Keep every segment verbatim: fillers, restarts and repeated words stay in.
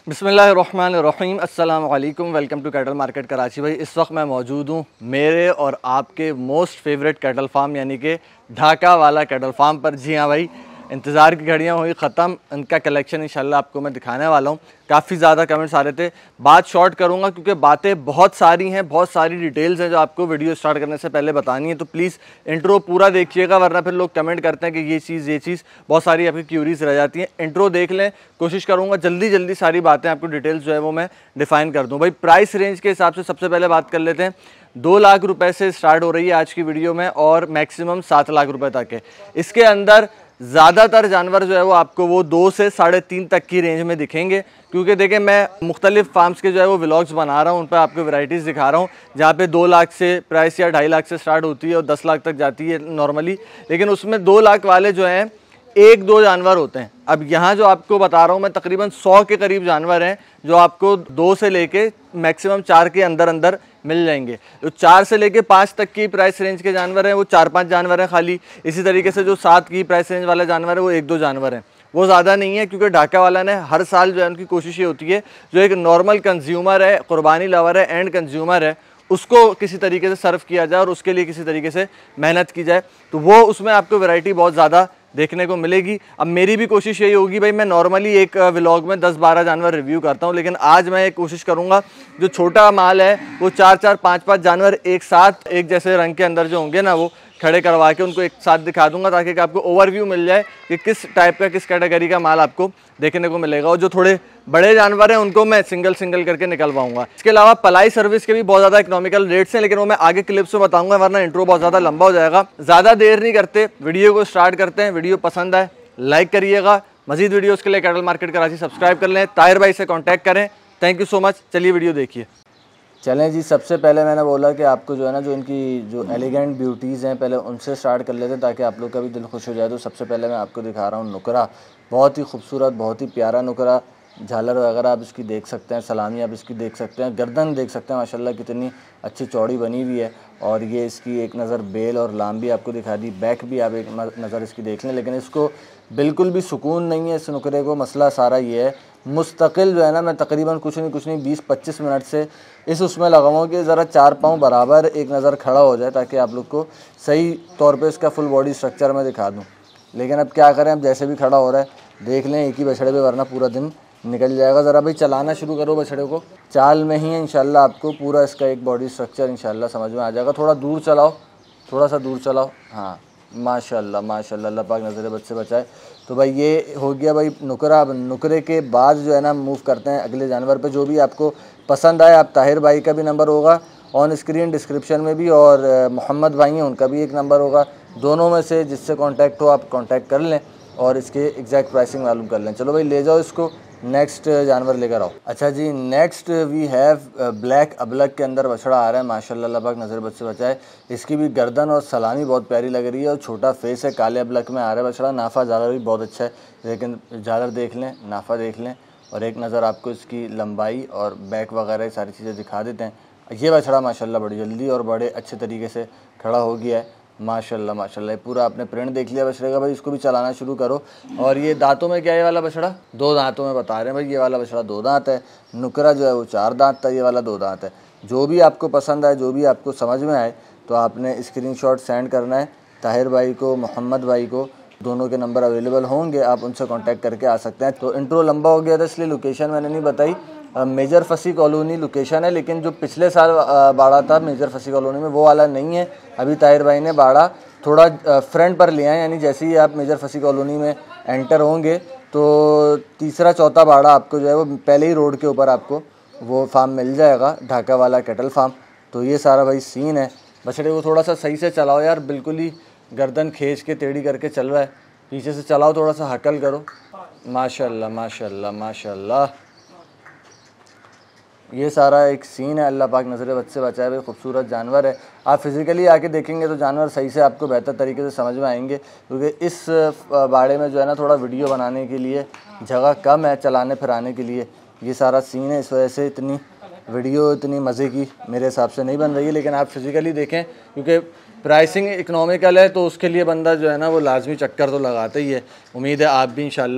बिस्मिल्लाहिर्रहमानिर्रहीम अस्सलाम वालेकुम। Welcome to cattle market Karachi. भाई इस वक्त मैं मौजूद हूँ मेरे और आपके मोस्ट फेवरेट कैटल फार्म यानी कि ढाका वाला कैटल फार्म पर। जी हाँ भाई, इंतज़ार की घड़ियाँ हुई ख़त्म। इनका कलेक्शन इंशाल्लाह आपको मैं दिखाने वाला हूँ। काफ़ी ज़्यादा कमेंट्स आ रहे थे, बात शॉर्ट करूँगा क्योंकि बातें बहुत सारी हैं, बहुत सारी डिटेल्स हैं जो आपको वीडियो स्टार्ट करने से पहले बतानी है। तो प्लीज़ इंट्रो पूरा देखिएगा, वरना फिर लोग कमेंट करते हैं कि ये चीज़ ये चीज़ बहुत सारी आपकी क्यूरीज रह जाती हैं। इंट्रो देख लें, कोशिश करूँगा जल्दी जल्दी सारी बातें आपको डिटेल्स जो है वो मैं डिफ़ाइन कर दूँ। भाई प्राइस रेंज के हिसाब से सबसे पहले बात कर लेते हैं। दो लाख रुपए से स्टार्ट हो रही है आज की वीडियो में और मैक्सिमम सात लाख रुपए तक है। इसके अंदर ज़्यादातर जानवर जो है वो आपको वो दो से साढ़े तीन तक की रेंज में दिखेंगे, क्योंकि देखिए मैं मुख्तलिफ फार्म्स के जो है वो व्लॉग्स बना रहा हूँ, उन पर आपको वैरायटीज़ दिखा रहा हूँ जहाँ पे दो लाख से प्राइस या ढाई लाख से स्टार्ट होती है और दस लाख तक जाती है नॉर्मली। लेकिन उसमें दो लाख वाले जो हैं एक दो जानवर होते हैं। अब यहाँ जो आपको बता रहा हूँ मैं, तकरीबन सौ के करीब जानवर हैं जो आपको दो से लेके मैक्सिमम चार के अंदर अंदर मिल जाएंगे। जो चार से लेके पाँच तक की प्राइस रेंज के जानवर हैं वो चार पांच जानवर हैं खाली। इसी तरीके से जो सात की प्राइस रेंज वाले जानवर है वो एक दो जानवर हैं, वो ज़्यादा नहीं है। क्योंकि ढाका वाला ने हर साल जो है उनकी कोशिश ये होती है जो एक नॉर्मल कंज्यूमर है, कुर्बानी लवर है, एंड कंज्यूमर है, उसको किसी तरीके से सर्व किया जाए और उसके लिए किसी तरीके से मेहनत की जाए। तो वो उसमें आपको वैरायटी बहुत ज़्यादा देखने को मिलेगी। अब मेरी भी कोशिश यही होगी भाई, मैं नॉर्मली एक व्लॉग में दस बारह जानवर रिव्यू करता हूँ, लेकिन आज मैं एक कोशिश करूँगा जो छोटा माल है वो चार चार पाँच पाँच जानवर एक साथ एक जैसे रंग के अंदर जो होंगे ना वो खड़े करवा के उनको एक साथ दिखा दूंगा, ताकि आपको ओवरव्यू मिल जाए कि किस टाइप का किस कैटेगरी का माल आपको देखने को मिलेगा। और जो थोड़े बड़े जानवर हैं उनको मैं सिंगल सिंगल करके निकलवाऊंगा। इसके अलावा पलाई सर्विस के भी बहुत ज़्यादा इकोनॉमिकल रेट्स हैं, लेकिन वो मैं आगे क्लिप्स में बताऊंगा, वरना इंट्रो बहुत ज़्यादा लंबा हो जाएगा। ज़्यादा देर नहीं करते, वीडियो को स्टार्ट करते हैं। वीडियो पसंद आए लाइक करिएगा, मजीद वीडियोज़ के लिए कैटल मार्केट कराची सब्सक्राइब कर लें, ताहिर भाई से कॉन्टैक्ट करें। Thank you so much. चलिए वीडियो देखिए। चलें जी, सबसे पहले मैंने बोला कि आपको जो है ना जो इनकी जो एलिगेंट ब्यूटीज़ हैं पहले उनसे स्टार्ट कर लेते हैं ताकि आप लोग का भी दिल खुश हो जाए। तो सबसे पहले मैं आपको दिखा रहा हूँ नुकरा। बहुत ही खूबसूरत, बहुत ही प्यारा नुकरा। झालर वगैरह आप इसकी देख सकते हैं, सलामी आप इसकी देख सकते हैं, गर्दन देख सकते हैं माशाल्लाह कितनी अच्छी चौड़ी बनी हुई है। और ये इसकी एक नज़र बेल और लाम भी आपको दिखा दी, बैक भी आप एक नज़र इसकी देख लें। लेकिन इसको बिल्कुल भी सुकून नहीं है इस नुकरे को। मसला सारा ये है, मुस्तकिल जो है ना मैं तकरीबन कुछ नहीं कुछ नहीं बीस पच्चीस मिनट से इस उसमें लगाऊँ कि ज़रा चार पाँव बराबर एक नज़र खड़ा हो जाए, ताकि आप लोग को सही तौर पे इसका फुल बॉडी स्ट्रक्चर में दिखा दूँ। लेकिन अब क्या करें, अब जैसे भी खड़ा हो रहा है देख लें एक ही बछड़े पे, वरना पूरा दिन निकल जाएगा। ज़रा भाई चलाना शुरू करो बछड़े को, चाल में ही इंशाल्लाह आपको पूरा इसका एक बॉडी स्ट्रक्चर इंशाल्लाह समझ में आ जाएगा। थोड़ा दूर चलाओ, थोड़ा सा दूर चलाओ। हाँ माशाल्लाह माशाल्लाह, अल्लाह पाक नज़र बद से बचाए। तो भाई ये हो गया भाई नुकरा। अब नुकरे के बाद जो है ना मूव करते हैं अगले जानवर पे। जो भी आपको पसंद आए, आप ताहिर भाई का भी नंबर होगा ऑन स्क्रीन डिस्क्रिप्शन में भी, और मोहम्मद भाई हैं उनका भी एक नंबर होगा। दोनों में से जिससे कांटेक्ट हो आप कांटेक्ट कर लें और इसके एग्जैक्ट प्राइसिंग मालूम कर लें। चलो भाई ले जाओ इसको, नेक्स्ट जानवर लेकर आओ। अच्छा जी, नेक्स्ट वी हैव ब्लैक अबलक के अंदर बछड़ा आ रहा है माशाल्लाह, अल्लाह पाक नज़र बद से बचाए। इसकी भी गर्दन और सलामी बहुत प्यारी लग रही है और छोटा फेस है, काले अबलक में आ रहा है बछड़ा। नाफा झालर भी बहुत अच्छा है, लेकिन झालर देख लें, नाफा देख लें, और एक नज़र आपको इसकी लंबाई और बैक वगैरह सारी चीज़ें दिखा देते हैं। ये बछड़ा माशाल्लाह बड़ी जल्दी और बड़े अच्छे तरीके से खड़ा हो गया है माशाल्लाह माशाल्लाह। पूरा आपने प्रिंट देख लिया बछड़े का। भाई इसको भी चलाना शुरू करो। और ये दांतों में क्या है ये वाला बछड़ा? दो दांतों में बता रहे हैं भाई, ये वाला बछड़ा दो दांत है। नुकरा जो है वो चार दांत था, ये वाला दो दांत है। जो भी आपको पसंद आए, जो भी आपको समझ में आए, तो आपने स्क्रीनशॉट सेंड करना है ताहिर भाई को, मोहम्मद भाई को। दोनों के नंबर अवेलेबल होंगे, आप उनसे कॉन्टैक्ट करके आ सकते हैं। तो इंट्रो लंबा हो गया था इसलिए लोकेशन मैंने नहीं बताई। मेजर फसी कॉलोनी लोकेशन है, लेकिन जो पिछले साल बाड़ा था मेजर फसी कॉलोनी में वो वाला नहीं है। अभी ताहिर भाई ने बाड़ा थोड़ा फ्रंट पर लिया है, यानी जैसे ही आप मेजर फसी कॉलोनी में एंटर होंगे तो तीसरा चौथा बाड़ा आपको जो है वो पहले ही रोड के ऊपर आपको वो फार्म मिल जाएगा, ढाका वाला कैटल फार्म। तो ये सारा भाई सीन है। बछड़े को थोड़ा सा सही से चलाओ यार, बिल्कुल ही गर्दन खींच के टेढ़ी करके चल रहा है। पीछे से चलाओ, थोड़ा सा हकल करो। माशाल्लाह माशाल्लाह माशाल्लाह, ये सारा एक सीन है। अल्लाह पाक नज़र बद से बचाए। भाई खूबसूरत जानवर है। आप फिज़िकली आके देखेंगे तो जानवर सही से आपको बेहतर तरीके से समझ में आएंगे, क्योंकि इस बाड़े में जो है ना थोड़ा वीडियो बनाने के लिए जगह कम है, चलाने फिराने के लिए। ये सारा सीन है, इस वजह से इतनी वीडियो इतनी मज़े की मेरे हिसाब से नहीं बन रही है। लेकिन आप फिज़िकली देखें, क्योंकि प्राइसिंग इकनॉमिकल है तो उसके लिए बंदा जो है ना वो लाजमी चक्कर तो लगाता ही है। उम्मीद है आप भी इंशाल्लाह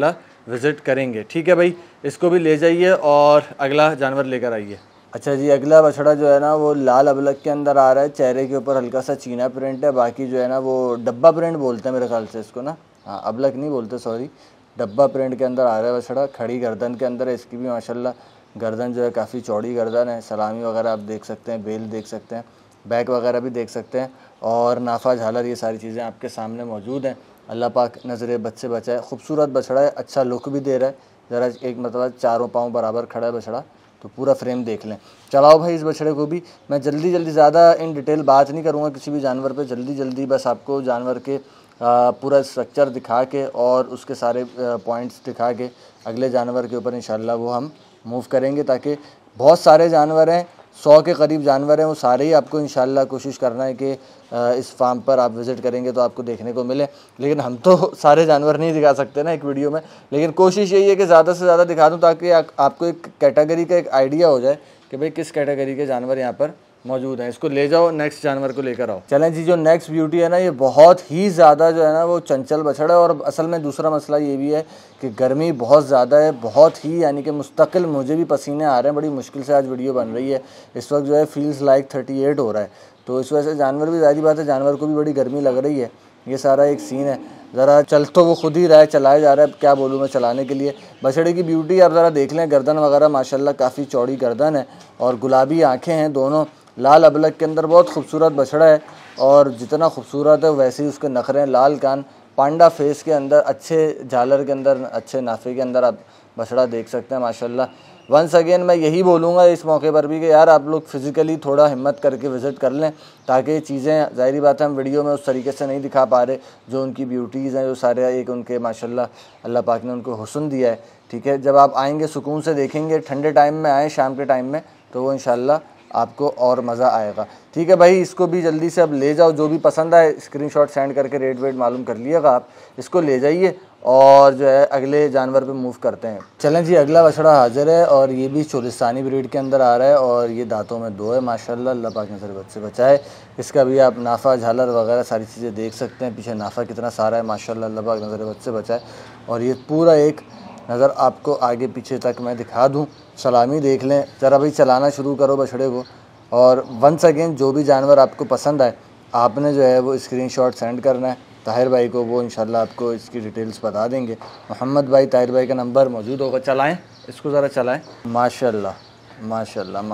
विज़िट करेंगे। ठीक है भाई, इसको भी ले जाइए और अगला जानवर लेकर आइए। अच्छा जी, अगला बछड़ा जो है ना वो लाल अबलक के अंदर आ रहा है। चेहरे के ऊपर हल्का सा चीना प्रिंट है, बाकी जो है ना वो डब्बा प्रिंट बोलते हैं मेरे ख्याल से इसको ना, हाँ अबलक नहीं बोलते सॉरी, डब्बा प्रिंट के अंदर आ रहा है बछड़ा। खड़ी गर्दन के अंदर है इसकी भी माशाल्लाह, गर्दन जो है काफ़ी चौड़ी गर्दन है। सलामी वगैरह आप देख सकते हैं, बेल देख सकते हैं, बैक वगैरह भी देख सकते हैं, और नाफा झालर ये सारी चीज़ें आपके सामने मौजूद हैं। अल्लाह पाक नज़र बद से बचाए। खूबसूरत बछड़ा है, अच्छा लुक भी दे रहा है। ज़रा एक मतलब चारों पाँव बराबर खड़ा है बछड़ा, तो पूरा फ्रेम देख लें। चलाओ भाई इस बछड़े को भी। मैं जल्दी जल्दी ज़्यादा इन डिटेल बात नहीं करूँगा किसी भी जानवर पे, जल्दी जल्दी बस आपको जानवर के आ, पूरा स्ट्रक्चर दिखा के और उसके सारे पॉइंट्स दिखा के अगले जानवर के ऊपर इंशाल्लाह वो हम मूव करेंगे, ताकि बहुत सारे जानवर हैं, सौ के करीब जानवर हैं, वो सारे ही आपको इंशाल्लाह कोशिश करना है कि इस फार्म पर आप विज़िट करेंगे तो आपको देखने को मिले। लेकिन हम तो सारे जानवर नहीं दिखा सकते ना एक वीडियो में, लेकिन कोशिश यही है कि ज़्यादा से ज़्यादा दिखा दूँ, ताकि आ, आपको एक कैटेगरी का एक आइडिया हो जाए कि भाई किस कैटेगरी के जानवर यहाँ पर मौजूद हैं। इसको ले जाओ, नेक्स्ट जानवर को लेकर आओ। चलें जी, जो नेक्स्ट ब्यूटी है ना, ये बहुत ही ज़्यादा जो है ना वो चंचल बछड़ा है। और असल में दूसरा मसला ये भी है कि गर्मी बहुत ज़्यादा है, बहुत ही, यानी कि मुस्तकिल मुझे भी पसीने आ रहे हैं, बड़ी मुश्किल से आज वीडियो बन रही है। इस वक्त जो है फील्स लाइक थर्टी एट हो रहा है, तो इस वजह से जानवर भी, ज़ाहिर बात है जानवर को भी बड़ी गर्मी लग रही है। ये सारा एक सीन है। ज़रा चल तो वो खुद ही रहा है, चलाया जा रहा है, क्या बोलूँ मैं चलाने के लिए। बछड़े की ब्यूटी आप ज़रा देख लें, गर्दन वगैरह माशाल्लाह काफ़ी चौड़ी गर्दन है और गुलाबी आँखें हैं दोनों। लाल अबलक के अंदर बहुत खूबसूरत बछड़ा है, और जितना खूबसूरत है वैसे ही उसके नखरे, लाल कान, पांडा फेस के अंदर, अच्छे झालर के अंदर, अच्छे नाफे के अंदर आप बछड़ा देख सकते हैं माशाल्लाह। वंस अगेन मैं यही बोलूँगा इस मौके पर भी कि यार आप लोग फ़िज़िकली थोड़ा हिम्मत करके विज़िट कर लें, ताकि चीज़ें, ज़ाहिर बात है हम वीडियो में उस तरीके से नहीं दिखा पा रहे जो उनकी ब्यूटीज़ हैं, जो सारे एक उनके माशाल्लाह अल्लाह पाक ने उनको हुस्न दिया है। ठीक है, जब आप आएँगे सुकून से देखेंगे, ठंडे टाइम में आएँ, शाम के टाइम में, तो वो इंशाल्लाह आपको और मज़ा आएगा। ठीक है भाई, इसको भी जल्दी से अब ले जाओ। जो भी पसंद आए स्क्रीनशॉट सेंड करके रेट वेट मालूम कर लिएगा आप, इसको ले जाइए और जो है अगले जानवर पे मूव करते हैं। चलें जी, अगला बछड़ा हाजिर है और ये भी चोलिस्तानी ब्रीड के अंदर आ रहा है, और ये दांतों में दो है माशाल्लाह, अल्लाह पाक नज़र बद से बचाए। इसका भी आप नाफा झालर वगैरह सारी चीज़ें देख सकते हैं, पीछे नाफा कितना सारा है माशाल्लाह, अल्लाह पाक नज़र बद से बचाए। और ये पूरा एक नज़र आपको आगे पीछे तक मैं दिखा दूँ, सलामी देख लें। ज़रा भाई चलाना शुरू करो बछड़े को। और वंस अगेन जो भी जानवर आपको पसंद आए आपने जो है वो स्क्रीनशॉट सेंड करना है ताहिर भाई को, वो इंशाल्लाह आपको इसकी डिटेल्स बता देंगे। मोहम्मद भाई, ताहिर भाई का नंबर मौजूद होगा। चलाएं इसको, ज़रा चलाएं। माशाल्लाह माशाल्लाह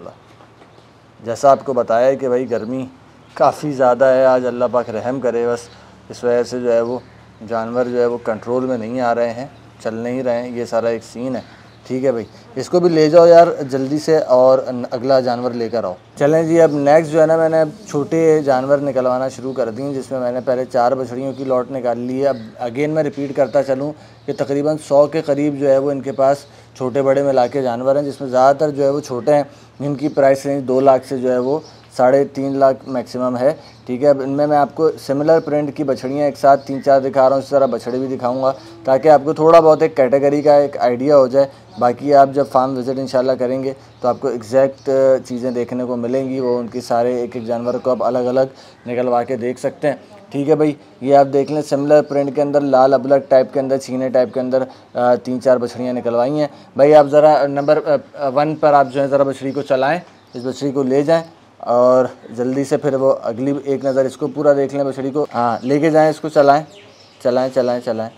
माशाल्लाह। जैसा आपको बताया है कि भाई गर्मी काफ़ी ज़्यादा है आज, अल्लाह पाक रहम करे। बस इस वजह से जो है वो जानवर जो है वो कंट्रोल में नहीं आ रहे हैं, चल नहीं रहे हैं, ये सारा एक सीन है। ठीक है भाई, इसको भी ले जाओ यार जल्दी से और अगला जानवर लेकर आओ। चलें जी, अब नेक्स्ट जो है ना, मैंने छोटे जानवर निकलवाना शुरू कर दी, जिसमें मैंने पहले चार बछड़ियों की लॉट निकाल ली है। अब अगेन मैं रिपीट करता चलूँ कि तकरीबन सौ के करीब जो है वो इनके पास छोटे बड़े मिला के जानवर हैं, जिसमें ज़्यादातर जो है वो छोटे हैं, जिनकी प्राइस रेंज दो लाख से जो है वो साढ़े तीन लाख मैक्सिमम है। ठीक है, अब इनमें मैं आपको सिमिलर प्रिंट की बछड़ियाँ एक साथ तीन चार दिखा रहा हूँ, इसी तरह बछड़े भी दिखाऊंगा ताकि आपको थोड़ा बहुत एक कैटेगरी का एक आइडिया हो जाए। बाकी आप जब फार्म विज़िट इंशाल्लाह करेंगे तो आपको एग्जैक्ट चीज़ें देखने को मिलेंगी, वो उनकी सारे एक एक जानवर को आप अलग अलग निकलवा के देख सकते हैं। ठीक है भाई, ये आप देख लें, सिमिलर प्रिंट के अंदर लाल अबलक टाइप के अंदर, छीने टाइप के अंदर तीन चार बछड़ियाँ निकलवाई हैं। भाई आप ज़रा नंबर वन पर आप जो है ज़रा बछड़ी को चलाएँ, इस बछड़ी को ले जाएँ और जल्दी से फिर वो अगली एक नज़र इसको पूरा देख लें बछड़ी को। हाँ, लेके जाएं इसको, चलाएं चलाएं चलाएं चलाएं,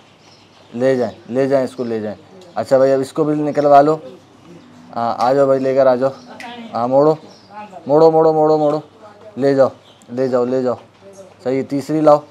ले जाएं ले जाएं इसको ले जाएं। अच्छा भाई, अब इसको भी निकलवा लो। हाँ, आ जाओ भाई, लेकर आ जाओ। हाँ, मोड़ो मोड़ो मोड़ो मोड़ो मोड़ो, ले जाओ ले जाओ ले जाओ। सही, तीसरी लाओ,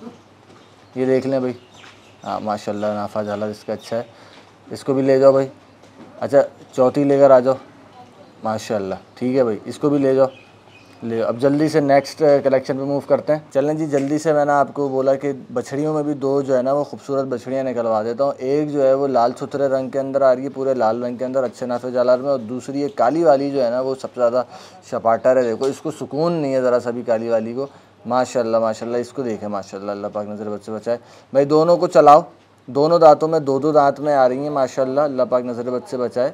ये देख लें भाई। हाँ माशाल्लाह, नाफा झालर इसका अच्छा है, इसको भी ले जाओ भाई। अच्छा, चौथी लेकर आ जाओ माशाल्लाह। ठीक है भाई, इसको भी ले जाओ ले। अब जल्दी से नेक्स्ट कलेक्शन पे मूव करते हैं। चलें जी, जल्दी से मैंने आपको बोला कि बछड़ियों में भी दो जो है ना वो खूबसूरत बछड़ियाँ निकलवा देता हूँ। एक जो है वो लाल सुथरे रंग के अंदर आ रही है, पूरे लाल रंग के अंदर, अच्छे नाफे जालार में, और दूसरी एक काली वाली जो है ना वो सबसे ज़्यादा शपाटर है। देखो इसको सुकून नहीं है ज़रा सा भी, काली वाली को। माशाल्लाह माशाल्लाह, इसको देखें माशाल्लाह, अल्लाह पाक नज़र बद से बचाए। भाई दोनों को चलाओ, दोनों दांतों में दो दो दांत में आ रही हैं माशाल्लाह, अल्लाह पाक नज़र बद से बचाए।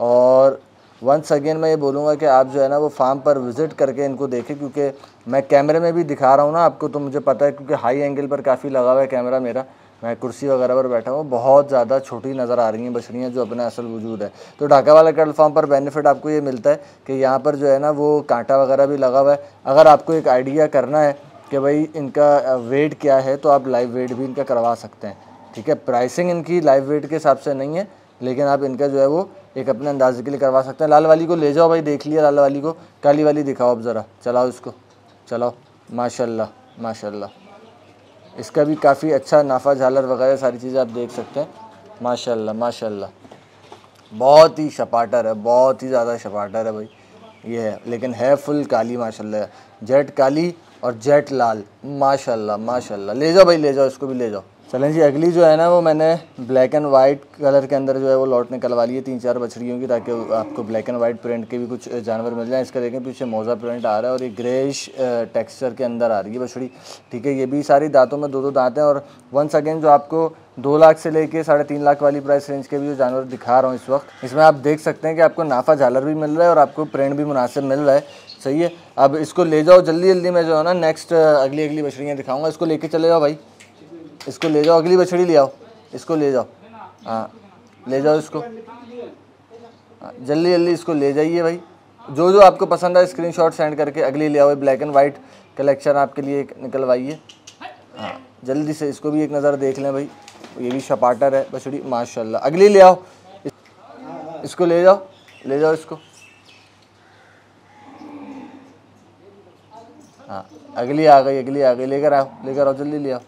और वंस अगेन मैं ये बोलूँगा कि आप जो है ना वो फार्म पर विज़िट करके इनको देखें, क्योंकि मैं कैमरे में भी दिखा रहा हूँ ना आपको, तो मुझे पता है क्योंकि हाई एंगल पर काफ़ी लगा हुआ है कैमरा मेरा, मैं कुर्सी वगैरह पर बैठा हूँ, बहुत ज़्यादा छोटी नज़र आ रही हैं बछड़ियाँ जो अपना असल वजूद है। तो ढाका वाला कैटल फार्म पर बेनिफिट आपको ये मिलता है कि यहाँ पर जो है ना वो कांटा वगैरह भी लगा हुआ है। अगर आपको एक आइडिया करना है कि भाई इनका वेट क्या है तो आप लाइव वेट भी इनका करवा सकते हैं, ठीक है। प्राइसिंग इनकी लाइव वेट के हिसाब से नहीं है, लेकिन आप इनका जो है वो एक अपने अंदाजे के लिए करवा सकते हैं। लाल वाली को ले जाओ भाई, देख लिया लाल वाली को, काली वाली दिखाओ अब ज़रा, चलाओ इसको, चलाओ। माशाल्लाह माशाल्लाह, इसका भी काफ़ी अच्छा नाफा झालर वगैरह सारी चीज़ें आप देख सकते हैं। माशाल्लाह माशाल्लाह, बहुत ही शपाटर है, बहुत ही ज़्यादा शपाटर है भाई ये है, लेकिन है फुल काली माशाल्लाह, जेट काली और जेट लाल, माशाल्लाह माशाल्लाह। ले जाओ भाई, ले जाओ, इसको भी ले जाओ। चलें जी, अगली जो है ना वो मैंने ब्लैक एंड वाइट कलर के अंदर जो है वो लॉट निकलवा ली है तीन चार बछड़ियों की, ताकि आपको ब्लैक एंड वाइट प्रिंट के भी कुछ जानवर मिल जाए। इसका देखें पीछे मोज़ा प्रिंट आ रहा है और ये ग्रेइश टेक्सचर के अंदर आ रही है बछड़ी, ठीक है। ये भी सारी दांतों में दो दो दांत हैं। और वंस अगेन जो आपको दो लाख से लेके साढ़े तीन लाख वाली प्राइस रेंज के भी जो जानवर दिखा रहा हूँ इस वक्त, इसमें आप देख सकते हैं कि आपको नाफा झालर भी मिल रहा है और आपको प्रिंट भी मुनासिब मिल रहा है, सही है। अब इसको ले जाओ जल्दी जल्दी, मैं जो है ना नेक्स्ट अगली अगली बछड़ियाँ दिखाऊँगा। इसको लेके चले जाओ भाई, इसको ले जाओ, अगली बछड़ी ले आओ, इसको ले जाओ, हाँ ले जाओ इसको, जल्दी जल्दी इसको ले जाइए भाई। जो जो आपको पसंद है स्क्रीनशॉट सेंड करके अगली ले आओ। ब्लैक एंड वाइट कलेक्शन आपके लिए निकलवाइए, हाँ जल्दी से। इसको भी एक नज़र देख लें भाई, ये भी शपाटर है बछड़ी माशाल्लाह। अगली ले आओ, इसको ले जाओ, ले जाओ इसको, हाँ अगली आ गई, अगली आ गई, लेकर आओ, लेकर आओ, जल्दी ले आओ।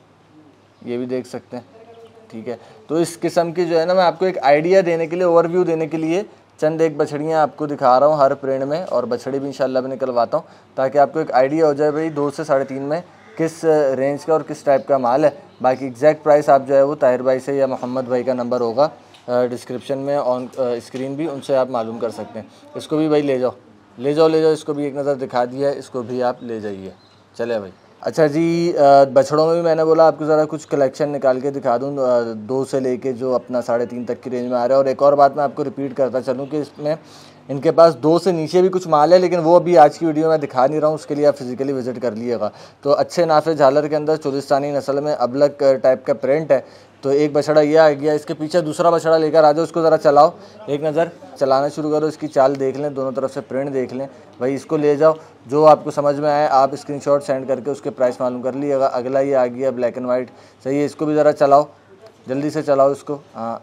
ये भी देख सकते हैं, ठीक है। तो इस किस्म की जो है ना, मैं आपको एक आइडिया देने के लिए, ओवरव्यू देने के लिए चंद एक बछड़ियाँ आपको दिखा रहा हूँ हर प्रेड में, और बछड़ी भी इंशाल्लाह मैं निकलवाता हूँ ताकि आपको एक आइडिया हो जाए भाई दो से साढ़े तीन में किस रेंज का और किस टाइप का माल है। बाकी एग्जैक्ट प्राइस आप जो है वो ताहिर भाई से या मोहम्मद भाई का नंबर होगा डिस्क्रिप्शन में ऑन स्क्रीन भी, उनसे आप मालूम कर सकते हैं। इसको भी भाई ले जाओ, ले जाओ, ले जाओ, इसको भी एक नज़र दिखा दिया है, इसको भी आप ले जाइए। चले भाई। अच्छा जी, बछड़ों में भी मैंने बोला आपको ज़रा कुछ कलेक्शन निकाल के दिखा दूँ, दो से लेके जो अपना साढ़े तीन तक की रेंज में आ रहा है। और एक और बात मैं आपको रिपीट करता चलूँ कि इसमें इनके पास दो से नीचे भी कुछ माल है, लेकिन वो अभी आज की वीडियो में दिखा नहीं रहा हूँ, उसके लिए आप फिज़िकली विजिट कर लीजिएगा। तो अच्छे नाफे झालर के अंदर चोलिस्तानी नस्ल में अबलक टाइप का प्रिंट है। तो एक बछड़ा ये आ गया, इसके पीछे दूसरा बछड़ा लेकर आ जाओ, उसको ज़रा चलाओ, एक नज़र चलाना शुरू करो, इसकी चाल देख लें, दोनों तरफ से प्रिंट देख लें भाई। इसको ले जाओ, जो आपको समझ में आए आप स्क्रीनशॉट सेंड करके उसके प्राइस मालूम कर लीजिएगा। अगला ये आ गया ब्लैक एंड वाइट, सही है। इसको भी ज़रा चलाओ, जल्दी से चलाओ इसको, हाँ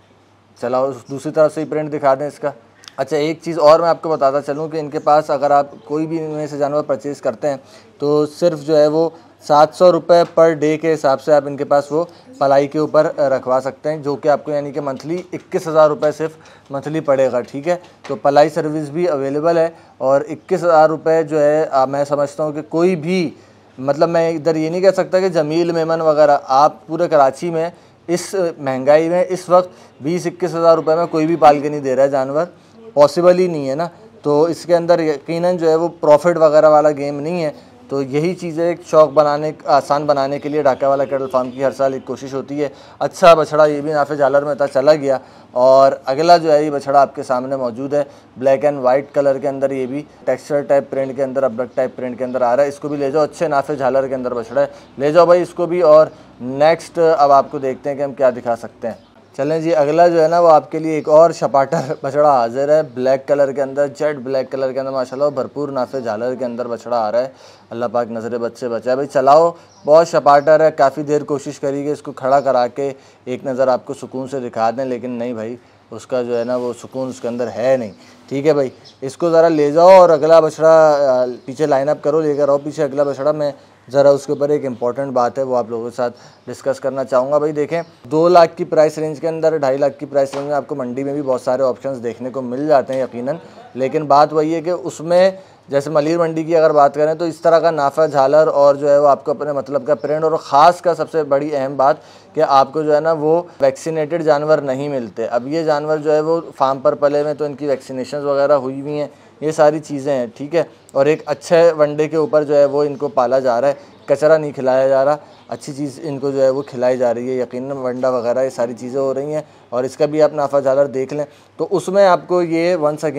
चलाओ, दूसरी तरफ से ही प्रिंट दिखा दें इसका। अच्छा, एक चीज़ और मैं आपको बताता चलूँ कि इनके पास अगर आप कोई भी इनमें से जानवर परचेज़ करते हैं तो सिर्फ जो है वो सात सौ रुपये पर डे के हिसाब से आप इनके पास वो पलाई के ऊपर रखवा सकते हैं, जो कि आपको यानी कि मंथली इक्कीस हज़ार रुपये सिर्फ मंथली पड़ेगा, ठीक है। तो पलाई सर्विस भी अवेलेबल है और इक्कीस हज़ार रुपये जो है आ, मैं समझता हूँ कि कोई भी, मतलब मैं इधर ये नहीं कह सकता कि जमील मेमन वगैरह, आप पूरे कराची में इस महंगाई में इस वक्त बीस इक्कीस हज़ार रुपये में कोई भी पाल के नहीं दे रहा है जानवर, पॉसिबल ही नहीं है ना। तो इसके अंदर यकीनन जो है वो प्रॉफिट वगैरह वाला गेम नहीं है। तो यही चीज़ें एक शौक़ बनाने आसान बनाने के लिए ढाका वाला कैटल फार्म की हर साल एक कोशिश होती है। अच्छा बछड़ा ये भी नाफे झालर में था, चला गया। और अगला जो है ये बछड़ा आपके सामने मौजूद है, ब्लैक एंड वाइट कलर के अंदर, ये भी टेक्सचर टाइप प्रिंट के अंदर, अब्रक टाइप प्रिंट के अंदर आ रहा है। इसको भी ले जाओ, अच्छे नाफे झालर के अंदर बछड़ा है, ले जाओ भाई इसको भी। और नेक्स्ट अब आपको देखते हैं कि हम क्या दिखा सकते हैं। चलें जी, अगला जो है ना वो आपके लिए एक और शपाटर बछड़ा हाजिर है, ब्लैक कलर के अंदर, जेट ब्लैक कलर के अंदर माशाल्लाह, भरपूर नाफे झालर के अंदर बछड़ा आ रहा है। अल्लाह पाक नज़र बद से बचाए भाई। चलाओ, बहुत शपाटर है, काफ़ी देर कोशिश करी कि इसको खड़ा करा के एक नज़र आपको सुकून से दिखा दें, लेकिन नहीं भाई, उसका जो है ना वो सुकून उसके अंदर है नहीं, ठीक है भाई। इसको ज़रा ले जाओ और अगला बछड़ा पीछे लाइन अप करो, लेकर आओ पीछे अगला बछड़ा। मैं ज़रा उसके ऊपर एक इम्पॉर्टेंट बात है वो आप लोगों के साथ डिस्कस करना चाहूँगा भाई। देखें, दो लाख की प्राइस रेंज के अंदर, ढाई लाख की प्राइस रेंज में आपको मंडी में भी बहुत सारे ऑप्शंस देखने को मिल जाते हैं यकीनन, लेकिन बात वही है कि उसमें जैसे मलिर मंडी की अगर बात करें तो इस तरह का नाफा झालर और जो है वो आपको अपने मतलब का प्रिंट, और ख़ास का सबसे बड़ी अहम बात कि आपको जो है ना वो वैक्सीनेटेड जानवर नहीं मिलते। अब ये जानवर जो है वो फार्म पर पले में तो इनकी वैक्सीनेशन वगैरह हुई हुई हैं, ये सारी चीज़ें हैं, ठीक है। और एक अच्छे वनडे के ऊपर जो है वो इनको पाला जा रहा है, कचरा नहीं खिलाया जा रहा, अच्छी चीज़ इनको जो है वो खिलाई जा रही है, यकीनन वंडा वगैरह ये सारी चीज़ें हो रही हैं। और इसका भी आप नाफा झालर देख लें तो उसमें आपको ये वंस अगेन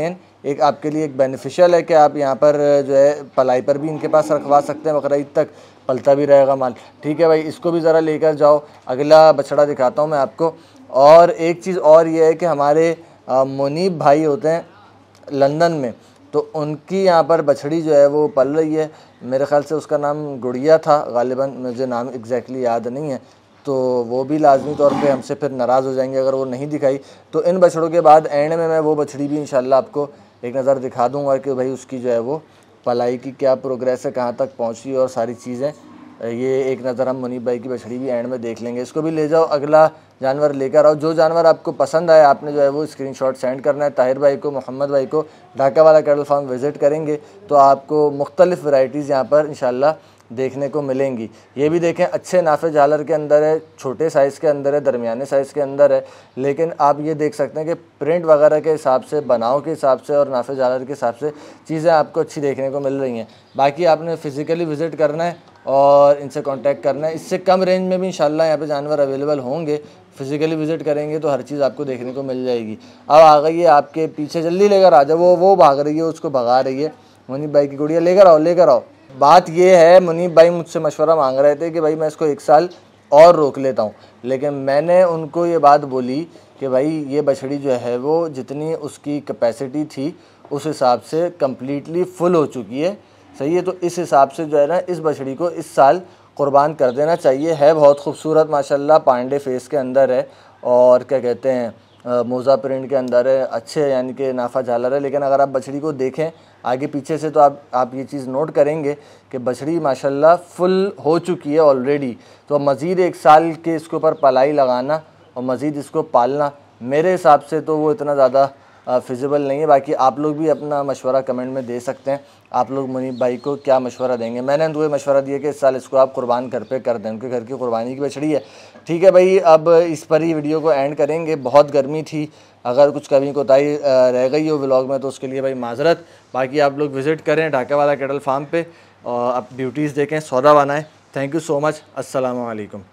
एक आपके लिए एक बेनिफिशियल है कि आप यहाँ पर जो है पलाई पर भी इनके पास रखवा सकते हैं, बकरा ईद तक पलता भी रहेगा माल। ठीक है भाई, इसको भी ज़रा लेकर जाओ। अगला बछड़ा दिखाता हूँ मैं आपको। और एक चीज़ और ये है कि हमारे मुनीब भाई होते हैं लंदन में, तो उनकी यहाँ पर बछड़ी जो है वो पल रही है। मेरे ख़्याल से उसका नाम गुड़िया था गालिबन, मुझे नाम एग्जैक्टली याद नहीं है। तो वो भी लाजमी तौर पे हमसे फिर नाराज़ हो जाएंगे अगर वो नहीं दिखाई। तो इन बछड़ों के बाद एंड में मैं वो बछड़ी भी इंशाल्लाह आपको एक नज़र दिखा दूँगा कि भाई उसकी जो है वो पलाई की क्या प्रोग्रेस है, कहाँ तक पहुँची और सारी चीज़ें। ये एक नज़र हम मुनीब भाई की बछड़ी भी एंड में देख लेंगे। इसको भी ले जाओ, अगला जानवर लेकर आओ। जो जानवर आपको पसंद आए आपने जो है वो स्क्रीनशॉट सेंड करना है ताहिर भाई को, मोहम्मद भाई को। ढाका वाला कैटल फार्म विज़िट करेंगे तो आपको मुख्तलिफ़ वैरायटीज़ यहाँ पर इंशाल्लाह देखने को मिलेंगी। ये भी देखें, अच्छे नाफे झालर के अंदर है, छोटे साइज़ के अंदर है, दरमियाने साइज़ के अंदर है। लेकिन आप ये देख सकते हैं कि प्रिंट वगैरह के हिसाब से, बनाव के हिसाब से और नाफे झालर के हिसाब से चीज़ें आपको अच्छी देखने को मिल रही हैं। बाकी आपने फ़िज़िकली विज़िट करना है और इनसे कांटेक्ट करना है। इससे कम रेंज में भी इंशाल्लाह यहाँ पे जानवर अवेलेबल होंगे। फ़िज़िकली विज़िट करेंगे तो हर चीज़ आपको देखने को मिल जाएगी। अब आ गई है आपके पीछे, जल्दी लेकर आ जाओ। वो वो भाग रही है, उसको भगा रही है। मुनीब भाई की गुड़िया लेकर आओ, लेकर आओ। बात ये है, मुनीब भाई मुझसे मशवरा मांग रहे थे कि भाई मैं इसको एक साल और रोक लेता हूँ, लेकिन मैंने उनको ये बात बोली कि भाई ये बछड़ी जो है वो जितनी उसकी कैपेसिटी थी उस हिसाब से कम्प्लीटली फुल हो चुकी है। सही है, तो इस हिसाब से जो है ना इस बछड़ी को इस साल कुर्बान कर देना चाहिए। है बहुत खूबसूरत माशाल्लाह, पांडे फेस के अंदर है और क्या कहते हैं मोज़ा प्रिंट के अंदर है, अच्छे यानी कि नाफा झालर है। लेकिन अगर आप बछड़ी को देखें आगे पीछे से तो आप आप ये चीज़ नोट करेंगे कि बछड़ी माशाल्लाह फुल हो चुकी है ऑलरेडी। तो मज़ीद एक साल के इसके ऊपर पलाई लगाना और मज़ीद इसको पालना मेरे हिसाब से तो वो इतना ज़्यादा फिजिबल नहीं है। बाकी आप लोग भी अपना मशवरा कमेंट में दे सकते हैं, आप लोग मुनीब भाई को क्या मशवरा देंगे। मैंने उनको मशवरा दिया कि इस साल इसको आप कुर्बान घर पे कर दें, उनके घर की कुर्बानी की बछड़ी है। ठीक है भाई, अब इस पर ही वीडियो को एंड करेंगे। बहुत गर्मी थी, अगर कुछ कमी कोताही रह गई हो व्लॉग में तो उसके लिए भाई माजरत। बाकी आप लोग विज़िट करें ढाका वाला कैटल फार्म पे और आप ब्यूटीज़ देखें, सौदा बनाएं। Thank you so much. अस्सलाम वालेकुम।